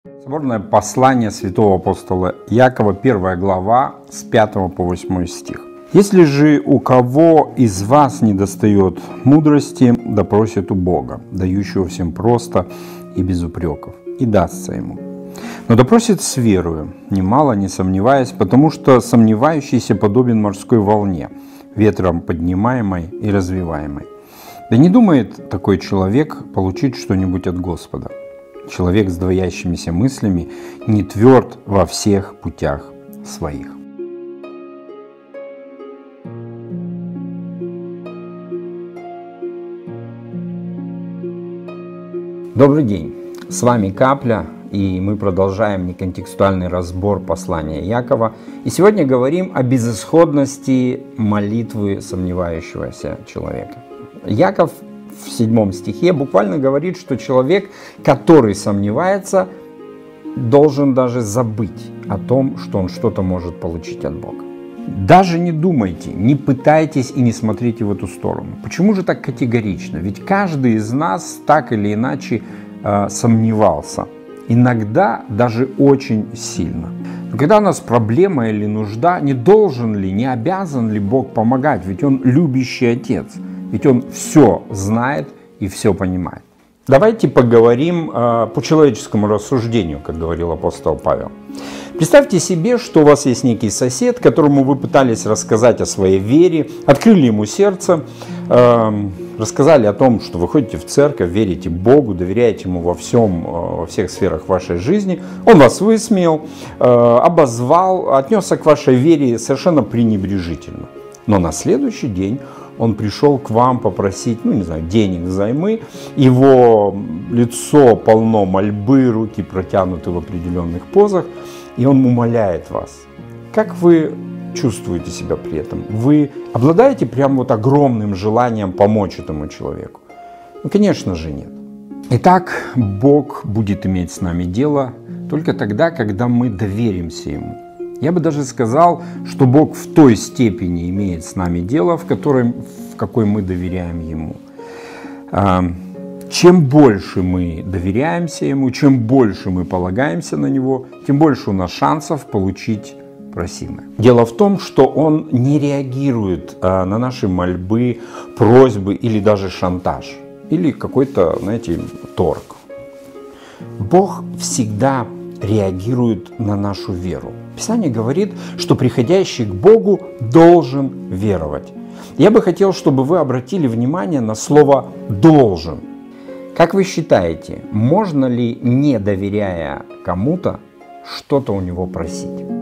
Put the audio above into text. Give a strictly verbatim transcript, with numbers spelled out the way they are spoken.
Соборное послание святого апостола Якова, первая глава, с пятого по восьмой стих. «Если же у кого из вас недостает мудрости, да просит у Бога, дающего всем просто и без упреков, и дастся ему. Но да просит с верою, немало не сомневаясь, потому что сомневающийся подобен морской волне, ветром поднимаемой и развиваемой. Да не думает такой человек получить что-нибудь от Господа. Человек с двоящимися мыслями не тверд во всех путях своих». Добрый день, с вами Капля, и мы продолжаем неконтекстуальный разбор послания Якова. И сегодня говорим о безысходности молитвы сомневающегося человека. Яков в седьмом стихе буквально говорит, что человек, который сомневается, должен даже забыть о том, что он что-то может получить от Бога. Даже не думайте, не пытайтесь и не смотрите в эту сторону. Почему же так категорично? Ведь каждый из нас так или иначе э, сомневался. Иногда даже очень сильно. Но когда у нас проблема или нужда, не должен ли, не обязан ли Бог помогать? Ведь Он любящий Отец. Ведь Он все знает и все понимает. Давайте поговорим э, по человеческому рассуждению, как говорил апостол Павел. Представьте себе, что у вас есть некий сосед, которому вы пытались рассказать о своей вере, открыли ему сердце, э, рассказали о том, что вы ходите в церковь, верите Богу, доверяете Ему во всем, э, во всех сферах вашей жизни. Он вас высмеял, э, обозвал, отнесся к вашей вере совершенно пренебрежительно. Но на следующий день он пришел к вам попросить, ну не знаю, денег взаймы, его лицо полно мольбы, руки протянуты в определенных позах, и он умоляет вас. Как вы чувствуете себя при этом? Вы обладаете прям вот огромным желанием помочь этому человеку? Ну, конечно же, нет. Итак, Бог будет иметь с нами дело только тогда, когда мы доверимся Ему. Я бы даже сказал, что Бог в той степени имеет с нами дело, в, которой, в какой мы доверяем Ему. Чем больше мы доверяемся Ему, чем больше мы полагаемся на Него, тем больше у нас шансов получить просимое. Дело в том, что Он не реагирует на наши мольбы, просьбы или даже шантаж, или какой-то, знаете, торг. Бог всегда реагирует на нашу веру. Писание говорит, что приходящий к Богу должен веровать. Я бы хотел, чтобы вы обратили внимание на слово «должен». Как вы считаете, можно ли, не доверяя кому-то, что-то у него просить?